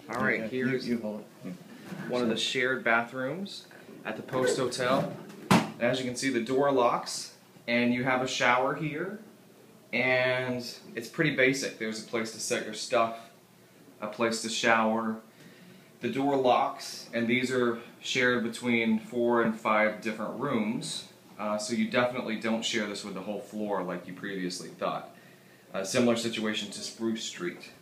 Alright, here's you hold it. one of the shared bathrooms at the Post Hotel. As you can see, the door locks, and you have a shower here, and it's pretty basic. There's a place to set your stuff, a place to shower. The door locks, and these are shared between 4 and 5 different rooms, so you definitely don't share this with the whole floor like you previously thought. A similar situation to Spruce Street.